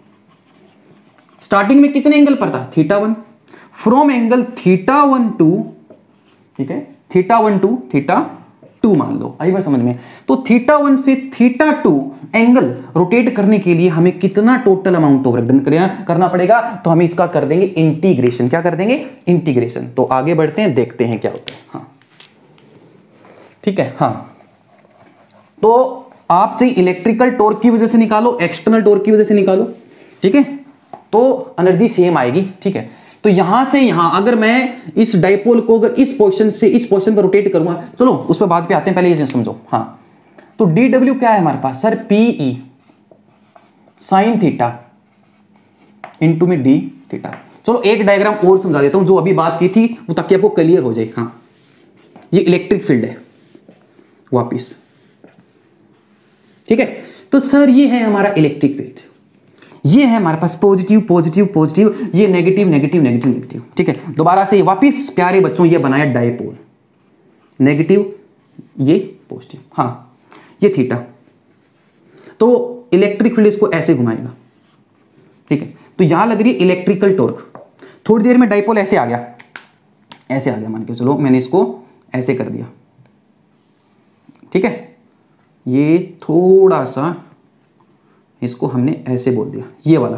starting में कितने एंगल पर था, θ1, from angle θ1 to, ठीक है, θ1 टू θ2 मान लो, आई बात समझ में। तो θ1 से θ2 एंगल रोटेट करने के लिए हमें कितना total amount of work done करना पड़ेगा, तो हम इसका कर देंगे इंटीग्रेशन। क्या कर देंगे, इंटीग्रेशन। तो आगे बढ़ते हैं, देखते हैं क्या होता है। हाँ ठीक है, हाँ तो आप चाहे इलेक्ट्रिकल टॉर्क की वजह से निकालो, एक्सटर्नल टॉर्क की वजह से निकालो, ठीक है, तो एनर्जी सेम आएगी, ठीक है। तो यहां से यहां अगर मैं इस डाइपोल को अगर इस पोजीशन से इस पोजीशन पर रोटेट करूंगा, चलो उस पर बाद पे आते हैं, पहले ये समझो। हाँ तो डी डब्ल्यू क्या है हमारे पास sir, p E sine theta into में डी थीटा। चलो एक डायग्राम और समझा देता हूं जो अभी बात की थी, वो ताकि आपको क्लियर हो जाए। हाँ ये इलेक्ट्रिक फील्ड है वापिस, ठीक है। तो सर ये है हमारा इलेक्ट्रिक फील्ड, ये है हमारे पास पॉजिटिव पॉजिटिव पॉजिटिव, ये नेगेटिव नेगेटिव नेगेटिव नेगेटिव, ठीक है। दोबारा से वापिस प्यारे बच्चों ये बनाया डाइपोल, नेगेटिव ये पॉजिटिव, हाँ ये थीटा। तो इलेक्ट्रिक फील्ड इसको ऐसे घुमाएगा, ठीक है। तो यहां लग रही है इलेक्ट्रिकल टॉर्क। थोड़ी देर में डाइपोल ऐसे आ गया, ऐसे आ गया मान के चलो, मैंने इसको ऐसे कर दिया, ठीक है। ये थोड़ा सा इसको हमने ऐसे बोल दिया, ये वाला,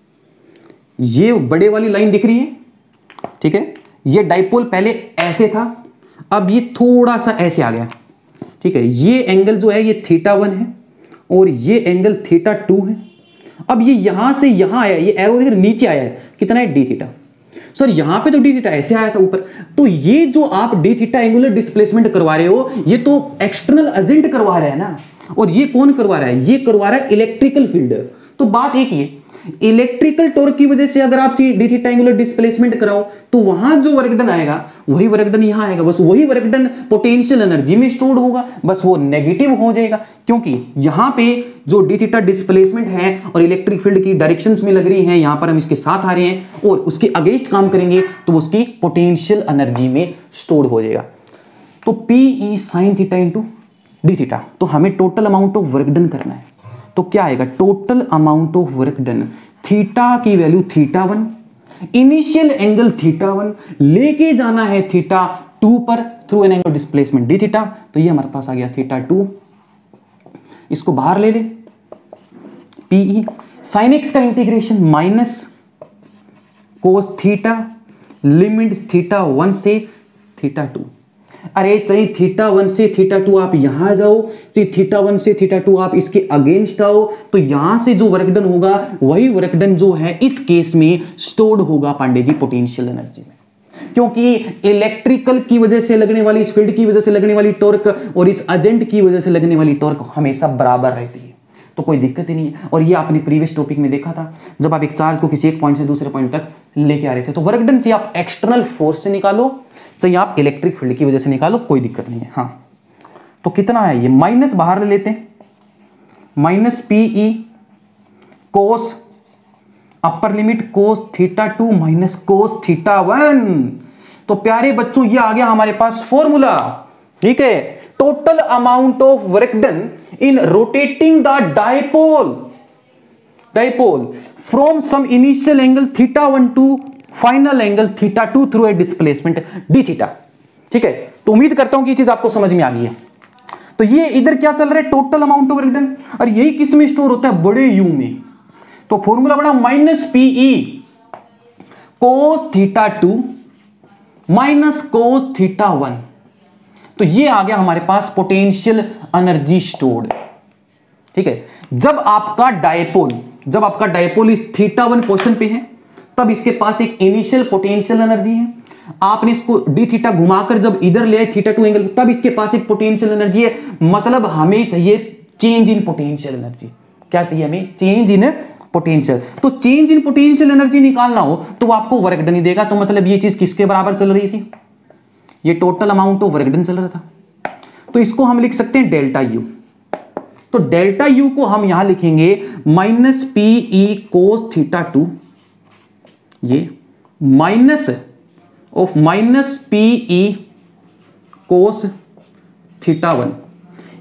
ये बड़े वाली लाइन दिख रही है, ठीक है। ये डाइपोल पहले ऐसे था, अब ये थोड़ा सा ऐसे आ गया, ठीक है। ये एंगल जो है ये θ1 है और ये एंगल θ2 है। अब ये यहां से यहां आया, ये एरो देखिए नीचे आया है, कितना है डी थीटा। सर यहां पे तो डी थीटा ऐसे आया था ऊपर, तो ये जो आप डी थीटा एंगुलर डिस्प्लेसमेंट करवा रहे हो, ये तो एक्सटर्नल एजेंट करवा रहे हैं ना, और ये कौन करवा रहा है, ये करवा रहा है इलेक्ट्रिकल फील्ड। तो बात एक ही, इलेक्ट्रिकल टॉर्क की वजह से अगर आप डी थीटा एंगुलर डिस्प्लेसमेंट कराओ, तो वहां जो वर्क डन आएगा वही वर्क डन यहां आएगा, बस वही वर्क डन पोटेंशियल एनर्जी में स्टोर्ड होगा, बस वो नेगेटिव हो जाएगा, क्योंकि यहां पे जो डी थीटा डिस्प्लेसमेंट है और इलेक्ट्रिक फील्ड की डायरेक्शंस में लग रही है, यहां पर हम इसके साथ आ रहे हैं और उसके अगेंस्ट काम करेंगे तो उसकी पोटेंशियल एनर्जी में स्टोर्ड हो जाएगा। तो p sine theta into d theta. तो हमें total amount of work done करना है, तो क्या आएगा, total amount of work done, theta की वैल्यू θ1, इनिशियल एंगल θ1 लेके जाना है θ2 पर through an angle displacement d theta. तो ये हमारे पास आ गया θ2, इसको बाहर ले ले, पीई साइन एक्स का integration minus cos theta limit θ1 से θ2। अरे चाहिए θ1 से θ2 आप यहां जाओ, चाहिए θ1 से θ2 आप इसके अगेंस्ट आओ, तो यहां से जो वर्क डन होगा वही वर्क डन जो है इस केस में स्टोर्ड होगा पांडे जी पोटेंशियल एनर्जी में, क्योंकि इलेक्ट्रिकल की वजह से लगने वाली, इस फील्ड की वजह से लगने वाली टॉर्क और इस एजेंट की वजह से लगने वाली टॉर्क हमेशा बराबर रहती है, तो कोई दिक्कत ही नहीं है। और ये आपने प्रीवियस टॉपिक में देखा था, जब आप एक चार्ज को किसी एक पॉइंट से दूसरे पॉइंट तक लेके आ रहे थे, तो वर्क डन चाहिए आप एक्सटर्नल फोर्स से निकालो, चाहिए आप इलेक्ट्रिक फील्ड की वजह से निकालो, कोई दिक्कत नहीं है। हाँ तो कितना है, ये माइनस बाहर ले लेते हैं, minus PE cos upper limit cos θ2 minus cos θ1। तो प्यारे बच्चों ये आ गया हमारे पास फॉर्मूला, ठीक है। Total amount of work done in rotating the dipole from some initial angle θ1 to final angle θ2 through a displacement d theta, ठीक है। तो उम्मीद करता हूं कि ये चीज आपको समझ में आ गई है। तो ये इधर क्या चल रहा है, total amount of work done, और यही किस में स्टोर होता है, बड़े यू में। तो फॉर्मूला बड़ा minus PE cos θ2 minus cos θ1। तो ये आ गया हमारे पास पोटेंशियल एनर्जी स्टोर्ड, ठीक है। जब आपका डायपोल इस θ1 पोजीशन पे है, तब इसके पास एक इनिशियल पोटेंशियल एनर्जी है। आपने इसको डी थीटा घुमाकर जब इधर ले आए θ2 एंगल, तब इसके पास एक पोटेंशियल एनर्जी है। मतलब हमें चाहिए चेंज इन पोटेंशियल एनर्जी। क्या चाहिए हमें, चेंज इन पोटेंशियल। तो चेंज इन पोटेंशियल एनर्जी निकालना हो तो वो आपको वर्क डन ही देगा। तो मतलब ये चीज किसके बराबर चल रही थी, ये total amount of work done चल रहा था। तो इसको हम लिख सकते हैं डेल्टा यू। तो डेल्टा यू को हम यहां लिखेंगे माइनस पीई कोस θ2, ये minus of minus PE cos θ1,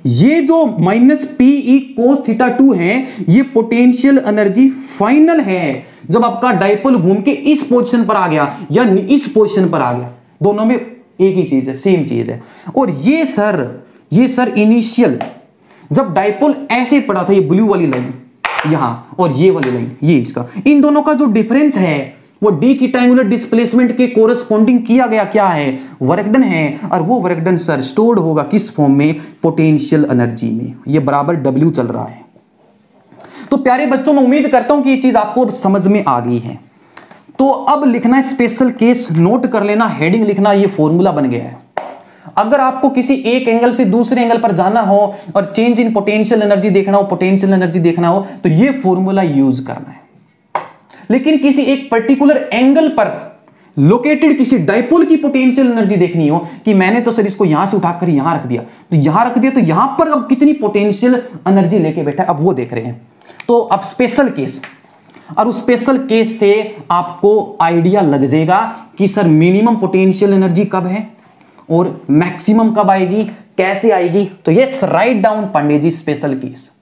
ये जो माइनस पीई कोस थीटा 2 है ये पोटेंशियल एनर्जी फाइनल है जब आपका डाइपोल घूम के इस पोजीशन पर आ गया या इस पोजीशन पर आ गया, दोनों में एक ही चीज है, सेम चीज है। और ये सर इनिशियल जब डाइपोल ऐसे पड़ा था, ये ब्लू वाली लाइन यहां और ये वाली लाइन, ये इसका, इन दोनों का जो डिफरेंस है वो डी थीटा एंगुलर डिस्प्लेसमेंट के कोरस्पॉन्डिंग किया गया क्या है, वर्क डन है। और वो वर्क डन सर स्टोर्ड होगा किस फॉर्म में, पोटेंशियल एनर्जी में। ये बराबर W चल रहा है। तो प्यारे बच्चों, मैं उम्मीद करता हूं कि ये चीज आपको समझ में आ गई है। तो अब लिखना है स्पेशल केस, नोट कर लेना, हेडिंग लिखना, ये फॉर्मूला बन गया है। अगर आपको किसी एक एंगल से दूसरे एंगल पर जाना हो और चेंज इन पोटेंशियल एनर्जी देखना हो, पोटेंशियल एनर्जी देखना हो, तो ये फॉर्मूला यूज करना है। लेकिन किसी एक पर्टिकुलर एंगल पर लोकेटेड किसी डाइपोल की पोटेंशियल एनर्जी देखनी हो कि मैंने तो सर इसको यहां से उठाकर यहां रख दिया, तो यहां रख दिया, तो यहां पर अब कितनी पोटेंशियल एनर्जी लेके बैठा है, अब वो देख रहे हैं। तो अब स्पेशल केस, और उस स्पेशल केस से आपको आइडिया लग जाएगा कि सर मिनिमम पोटेंशियल एनर्जी कब है और मैक्सिमम कब आएगी, कैसे आएगी। तो yes, right down Pandey ji special case.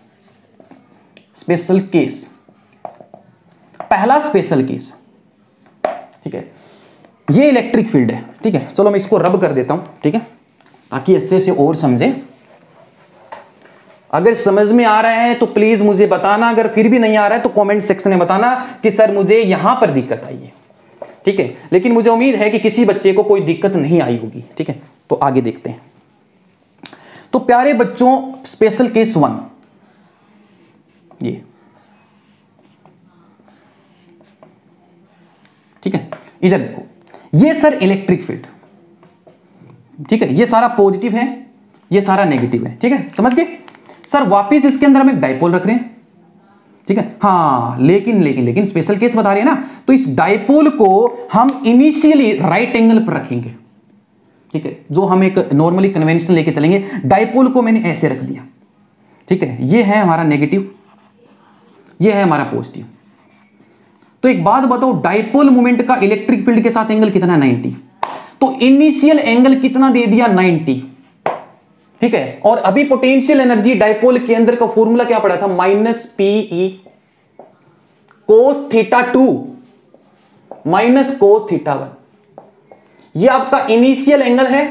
Special case, पहला स्पेशल केस, ठीक है, ये इलेक्ट्रिक फील्ड है, ठीक है। चलो मैं इसको रब कर देता हूं, ठीक है, ताकि अच्छे से और समझे। अगर समझ में आ रहा है तो प्लीज मुझे बताना, अगर फिर भी नहीं आ रहा है तो कमेंट सेक्शन में बताना कि सर मुझे यहां पर दिक्कत आई है, ठीक है। लेकिन मुझे उम्मीद है कि किसी बच्चे को कोई दिक्कत नहीं आई होगी, ठीक है। तो आगे देखते हैं। तो प्यारे बच्चों, स्पेशल केस 1, ये ठीक है, इधर देखो, ये सर इलेक्ट्रिक फील्ड, ठीक है, ये सारा पॉजिटिव है, ये सारा नेगेटिव है, ठीक है, समझ गए सर। वापिस इसके अंदर हम एक डाइपोल रख रहे हैं, ठीक है। हाँ, लेकिन स्पेशल केस बता रहे हैं ना, तो इस डाइपोल को हम इनिशियली राइट एंगल पर रखेंगे, ठीक है। जो हम एक नॉर्मली कन्वेंशन लेके चलेंगे, डाइपोल को मैंने ऐसे रख दिया, ठीक है। ये है हमारा नेगेटिव, ये है हमारा पॉजिटिव। तो एक बात बताओ, डाइपोल मोमेंट का इलेक्ट्रिक फील्ड के साथ एंगल कितना है, 90। तो इनिशियल एंगल कितना दे दिया, 90, ठीक है। और अभी पोटेंशियल एनर्जी डाइपोल के अंदर का फॉर्मूला क्या पड़ा था, minus PE cos theta 2 minus cos theta 1। ये आपका इनिशियल एंगल है,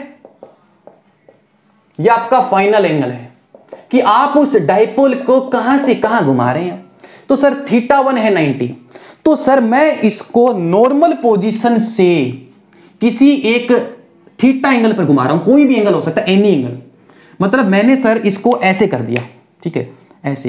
ये आपका फाइनल एंगल है कि आप उस डाइपोल को कहां से कहां घुमा रहे हैं। तो सर थीटा 1 है 90, तो सर मैं इसको नॉर्मल पोजीशन से किसी एक थीटा एंगल पर घुमा रहा हूं, कोई भी एंगल हो सकता है, एनी एंगल। मतलब मैंने सर इसको ऐसे कर दिया, ठीक है,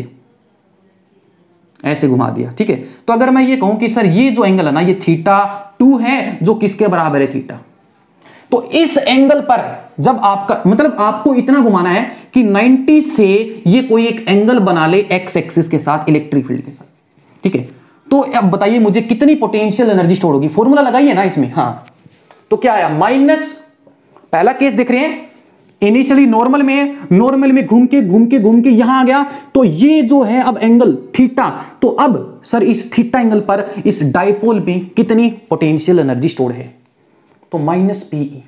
ऐसे घुमा दिया, ठीक है। तो अगर मैं ये कहूं कि सर ये जो एंगल है ना, ये थीटा 2 है, जो किसके बराबर है, थीटा। तो इस एंगल पर जब आपका मतलब आपको इतना घुमाना है कि 90 से ये कोई एक एंगल बना ले एक्स एक्सिस के साथ, इलेक्ट्रिक फील्ड के साथ, ठीक है। तो अब बताइए मुझे कितनी पोटेंशियल एनर्जी स्टोर होगी, फॉर्मूला लगाइए ना इसमें। हाँ, तो क्या आया, माइनस, पहला केस देख रहे हैं, इनिशियली नॉर्मल में घूम के यहां आ गया, तो ये जो है अब एंगल थीटा, तो अब सर इस थीटा एंगल पर इस डाइपोल में कितनी पोटेंशियल एनर्जी स्टोर है, तो माइनस पीई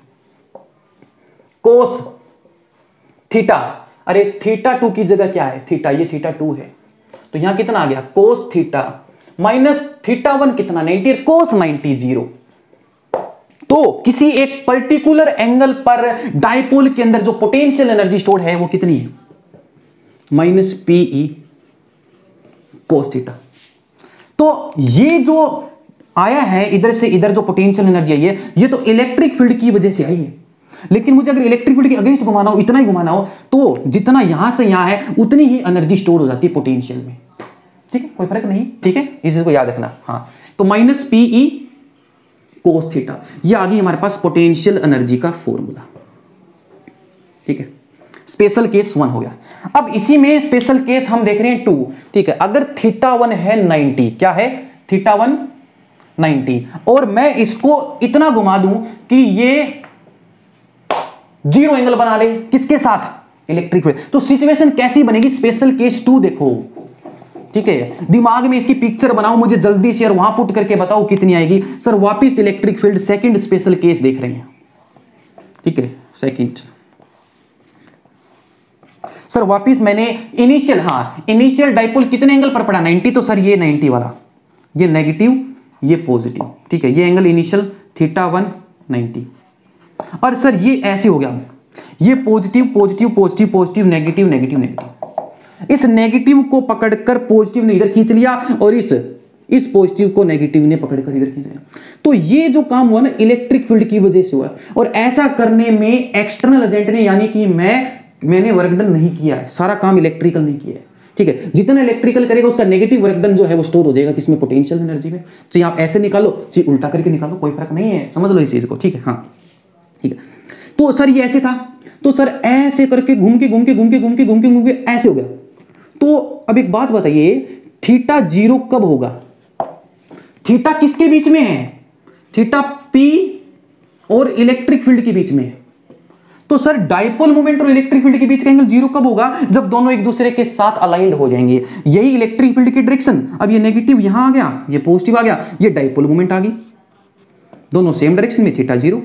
कोस थीटा। अरे थीटा 2 की जगह क्या है, थीटा, ये थीटा 2 है, तो यहां कितना आ गया, कोस थीटा माइनस थीटा 1 कितना, 90, कोस 90 0। तो किसी एक पर्टिकुलर एंगल पर डाइपोल के अंदर जो पोटेंशियल एनर्जी स्टोर है वो कितनी है, माइनस पीई कोस थीटा। तो ये जो आया है इधर से इधर, जो पोटेंशियल एनर्जी आई है, ये तो इलेक्ट्रिक फील्ड की वजह से आई है। लेकिन मुझे अगर इलेक्ट्रिक फील्ड के अगेंस्ट घुमाना हो, इतना ही घुमाना हो, तो जितना यहां से यहां है उतनी ही एनर्जी स्टोर हो जाती है पोटेंशियल में, ठीक है, कोई फर्क नहीं, ठीक है, इस चीज को याद रखना। हाँ, तो माइनस पीई कोस थीटा, ये आ गई हमारे पास पोटेंशियल एनर्जी का फॉर्मूला, ठीक है। स्पेशल केस 1 हो गया। अब इसी में स्पेशल केस हम देख रहे हैं 2, ठीक है। अगर थीटा 1 है 90, क्या है, थीटा 1 90, और मैं इसको इतना घुमा दूं कि ये 0 एंगल बना ले, किसके साथ, इलेक्ट्रिक फील्ड। तो सिचुएशन कैसी बनेगी, स्पेशल केस 2 देखो, ठीक है। दिमाग में इसकी पिक्चर बनाओ मुझे जल्दी से, और वहां पुट करके बताओ कितनी आएगी। सर वापिस electric field second special case देख रहे हैं, ठीक है, सेकंड। सर वापिस मैंने इनिशियल डाइपोल कितने एंगल पर पड़ा 90, तो सर ये 90 वाला, ये नेगेटिव ये पॉजिटिव, ठीक है, ये एंगल इनिशियल θ1 90, और सर ये ऐसे हो गया, ये positive positive positive positive negative negative negative, इस नेगेटिव को पकड़कर पॉजिटिव ने इधर खींच लिया और इस पॉजिटिव को नेगेटिव ने पकड़कर इधर खींच लिया। तो ये जो काम हुआ ना इलेक्ट्रिक फील्ड की वजह से हुआ, और ऐसा करने में एक्सटर्नल एजेंट ने, यानी कि मैंने वर्क डन नहीं किया है, सारा काम इलेक्ट्रिकल ने किया है, ठीक है। जितना इलेक्ट्रिकल करेगा उसका नेगेटिव वर्क डन जो है वो स्टोर हो जाएगा किसमें, पोटेंशियल एनर्जी में। चाहे आप ऐसे निकालो चाहे उल्टा करके निकालो, कोई फर्क नहीं है, समझ लो इस चीज को, ठीक है। हाँ ठीक है, तो सर ये ऐसे था, तो सर ऐसे करके घूम के ऐसे हो गया। तो अब एक बात बताइए, θ0 कब होगा? थीटा किसके बीच में है? थीटा P और इलेक्ट्रिक फील्ड के बीच में है। तो सर डाइपोल मोमेंट और इलेक्ट्रिक फील्ड के बीच का एंगल 0 कब होगा? जब दोनों एक दूसरे के साथ अलाइंड हो जाएंगे। यही इलेक्ट्रिक फील्ड की डायरेक्शन। अब ये नेगेटिव यहां आ गया, ये पॉजिटिव आ गया, ये डाइपोल मोमेंट आ गई, दोनों सेम डायरेक्शन में, θ0।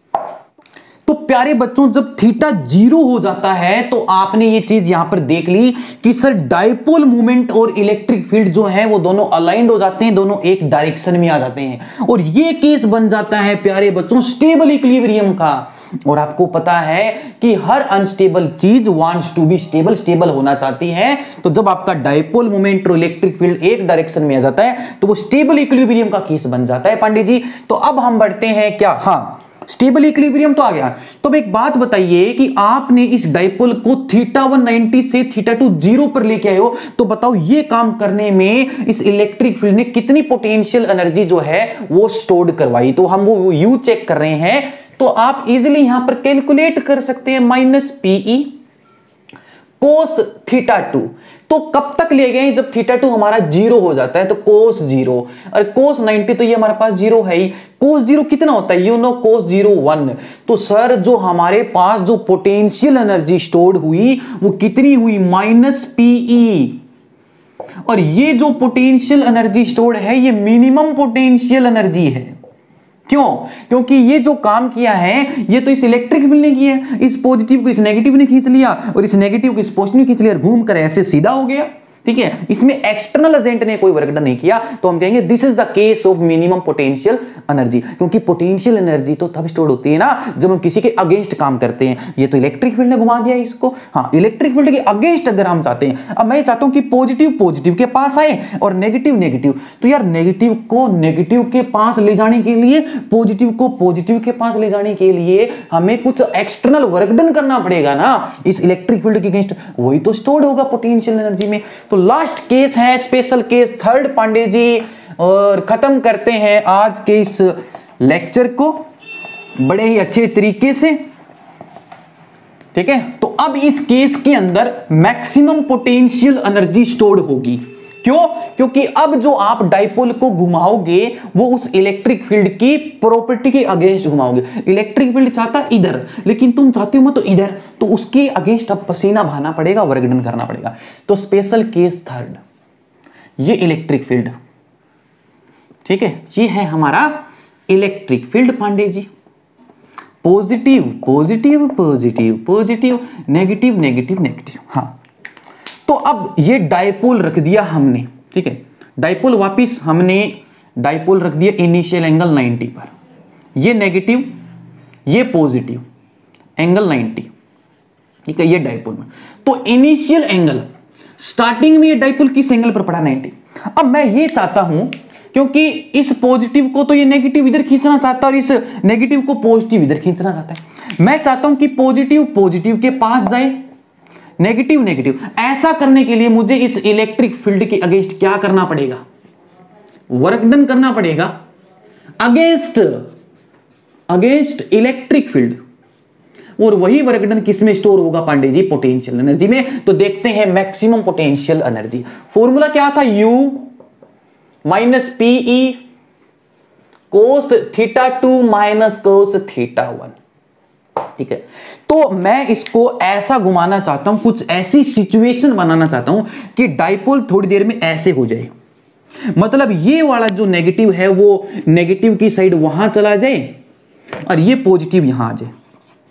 तो प्यारे बच्चों जब θ0 हो जाता है तो आपने ये चीज यहां पर देख ली कि सर डाइपोल मोमेंट और इलेक्ट्रिक फील्ड जो है वो दोनों अलाइंड हो जाते हैं, दोनों एक डायरेक्शन में आ जाते हैं, और ये केस बन जाता है प्यारे बच्चों स्टेबल इक्विलिब्रियम का। और आपको पता है कि हर अनस्टेबल चीज wants to be stable, stable होना चाहती है। तो जब आपका डाइपोल मोमेंट और इलेक्ट्रिक फील्ड एक डायरेक्शन में आ जाता है तो वो स्टेबल इक्विलिब्रियम का केस बन जाता है पांडे जी। तो अब हम बढ़ते हैं क्या, हाँ स्टेबल इक्विलिब्रियम तो आ गया। तो अब एक बात बताइए कि आपने इस डाइपोल को θ1 90 से θ2 0 पर लेके आए हो, तो बताओ ये काम करने में इस इलेक्ट्रिक फील्ड ने कितनी पोटेंशियल एनर्जी जो है वो स्टोर्ड करवाई। तो हम वो यू चेक कर रहे हैं, तो आप इजीली यहां पर कैलकुलेट कर सकते हैं -PE cos θ2। तो कब तक ले गए? जब θ2 हमारा 0 हो जाता है, तो cos 0 और cos 90 तो ये हमारे पास 0 है ही। cos 0 कितना होता है? You know cos 0 1। तो सर जो हमारे पास जो पोटेंशियल एनर्जी स्टोर्ड हुई वो कितनी हुई? -PE। और ये जो पोटेंशियल एनर्जी स्टोर्ड है ये मिनिमम पोटेंशियल एनर्जी है। क्यों? क्योंकि ये जो काम किया है ये तो इस इलेक्ट्रिक फील्ड ने किया है, इस पॉजिटिव को इस नेगेटिव ने खींच लिया और इस नेगेटिव को इस पॉजिटिव ने खींच लिया और घूम कर ऐसे सीधा हो गया, ठीक है। इसमें एक्सटर्नल एजेंट ने कोई वर्क डन नहीं किया, तो हम कहेंगे this is the case of minimum potential energy. क्योंकि पोटेंशियल एनर्जी तो तब स्टोर्ड होती है ना जब हम किसी के अगेंस्ट काम करते हैं। ये तो इलेक्ट्रिक फील्ड ने घुमा दिया इसको, हाँ इलेक्ट्रिक फील्ड के अगेंस्ट अगर हम चाहते हैं। अब मैं चाहता हूं कि पॉजिटिव पॉजिटिव के पास आए और नेगेटिव नेगेटिव, तो यार नेगेटिव को नेगेटिव के पास ले जाने के लिए, पॉजिटिव को पॉजिटिव के पास ले जाने के लिए हमें कुछ एक्सटर्नल वर्क डन करना पड़ेगा ना इस इलेक्ट्रिक फील्ड के अगेंस्ट, वही तो स्टोर्ड होगा पोटेंशियल एनर्जी में। तो लास्ट केस है special case third Pandey ji, और खत्म करते हैं आज के इस लेक्चर को बड़े ही अच्छे तरीके से, ठीक है। तो अब इस केस के अंदर मैक्सिमम पोटेंशियल एनर्जी स्टोर्ड होगी। क्यों? क्योंकि अब जो आप डाइपोल को घुमाओगे वो उस इलेक्ट्रिक फील्ड की प्रॉपर्टी के अगेंस्ट घुमाओगे। इलेक्ट्रिक फील्ड चाहता इधर, लेकिन तुम चाहते हो मत तो इधर, तो उसके अगेंस्ट अब पसीना बहाना पड़ेगा, वर्क डन करना पड़ेगा। तो स्पेशल केस थर्ड, ये इलेक्ट्रिक फील्ड, ठीक है, ये है हमारा electric field Pandey ji. Positive positive positive positive, negative negative negative, हाँ। तो अब ये डाइपोल रख दिया हमने, ठीक है, डाइपोल वापिस हमने डाइपोल रख दिया इनिशियल एंगल 90 पर, ये नेगेटिव ये पॉजिटिव, एंगल 90, ठीक है, ये डाइपोल में। तो इनिशियल एंगल स्टार्टिंग में ये डाइपोल किस एंगल पर पड़ा? 90। अब मैं ये चाहता हूं, क्योंकि इस पॉजिटिव को तो ये नेगेटिव इधर खींचना चाहता है और इस नेगेटिव को पॉजिटिव इधर खींचना चाहता है। मैं चाहता हूं कि पॉजिटिव पॉजिटिव के पास जाए, नेगेटिव नेगेटिव। ऐसा करने के लिए मुझे इस इलेक्ट्रिक फील्ड के अगेंस्ट क्या करना पड़ेगा? वर्क डन करना पड़ेगा अगेंस्ट इलेक्ट्रिक फील्ड। और वही वर्क डन किस में स्टोर होगा पांडे जी? पोटेंशियल एनर्जी में। तो देखते हैं मैक्सिमम पोटेंशियल एनर्जी। फॉर्मूला क्या था? U -PE cos θ2 minus cos θ1, ठीक है। तो मैं इसको ऐसा घुमाना चाहता हूं, कुछ ऐसी सिचुएशन बनाना चाहता हूं कि डाइपोल थोड़ी देर में ऐसे हो जाए, मतलब ये वाला जो नेगेटिव है वो नेगेटिव की साइड वहां चला जाए और ये पॉजिटिव यहां आ जाए।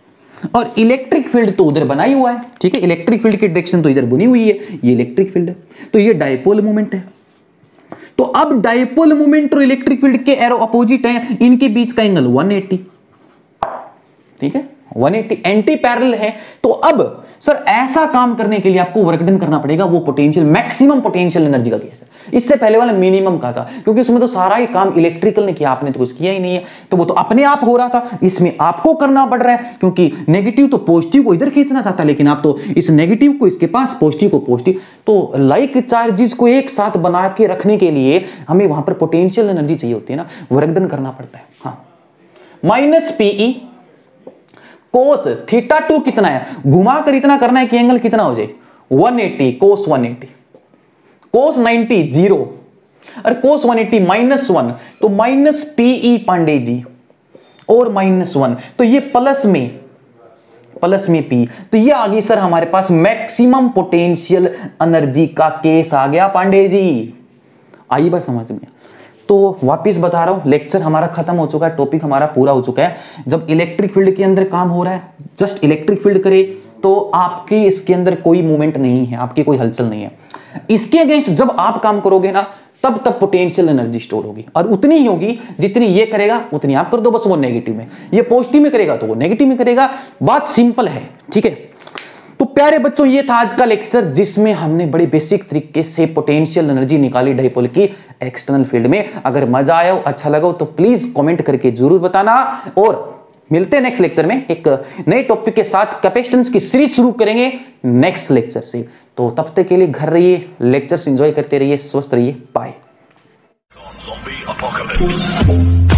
और इलेक्ट्रिक फील्ड तो उधर बना ही हुआ है, ठीक है, इलेक्ट्रिक फील्ड की डायरेक्शन तो इधर बनी हुई है, ये इलेक्ट्रिक फील्ड है, तो ये डायपोल मोमेंट है। तो अब डायपोल मोमेंट और इलेक्ट्रिक फील्ड के एरो अपोजिट है, इनके बीच का एंगल 180, ठीक है, 180 एंटी पैरेलल है। तो अब सर ऐसा काम करने के लिए आपको वर्क डन करना पड़ेगा, वो पोटेंशियल मैक्सिमम पोटेंशियल एनर्जी का केस है। इससे पहले वाला मिनिमम का था, क्योंकि उसमें तो सारा ही काम इलेक्ट्रिकल ने किया, आपने तो कुछ किया ही नहीं है, तो वो तो अपने आप हो रहा था। इसमें आपको करना पड़ रहा है, क्योंकि नेगेटिव तो पॉजिटिव को इधर खींचना चाहता है, लेकिन आप तो इस नेगेटिव को इसके पास, पॉजिटिव को पॉजिटिव, तो लाइक चार्जेस को एक साथ बना के रखने के लिए हमें वहां पर पोटेंशियल एनर्जी चाहिए होती है ना, वर्क डन करना पड़ता है। हाँ, माइनस पीई कोस थीटा 2 कितना है, घुमाकर इतना करना है कि एंगल कितना हो जाए 180, कोस 180, कोस 90 0, और कोस 180 -1, तो माइनस पीई पांडे जी और -1, तो ये प्लस में पी, तो ये आ गई सर हमारे पास मैक्सिमम पोटेंशियल एनर्जी का केस आ गया पांडे जी। आई बात समझ में? तो वापिस बता रहा हूं, लेक्चर हमारा खत्म हो चुका है, टॉपिक हमारा पूरा हो चुका है। जब इलेक्ट्रिक फील्ड के अंदर काम हो रहा है, जस्ट इलेक्ट्रिक फील्ड करे तो आपकी इसके अंदर कोई मूवमेंट नहीं है, आपकी कोई हलचल नहीं है। इसके अगेंस्ट जब आप काम करोगे ना, तब पोटेंशियल एनर्जी स्टोर होगी, और उतनी ही होगी जितनी ये करेगा उतनी आप कर दो, बस वो नेगेटिव में, ये पॉजिटिव में करेगा तो वो नेगेटिव में करेगा। बात सिंपल है, ठीक है। तो प्यारे बच्चों, ये था आज का लेक्चर, जिसमें हमने बड़े बेसिक तरीके से पोटेंशियल एनर्जी निकाली डाइपोल की एक्सटर्नल फील्ड में। अगर मजा आया हो, अच्छा लगा हो, तो प्लीज कमेंट करके जरूर बताना, और मिलते हैं नेक्स्ट लेक्चर में एक नए टॉपिक के साथ। कैपेसिटेंस की सीरीज शुरू करेंगे नेक्स्ट लेक्चर से। तो तब तक के लिए घर रहिए, लेक्चर्स एंजॉय करते रहिए, स्वस्थ रहिए, बाय।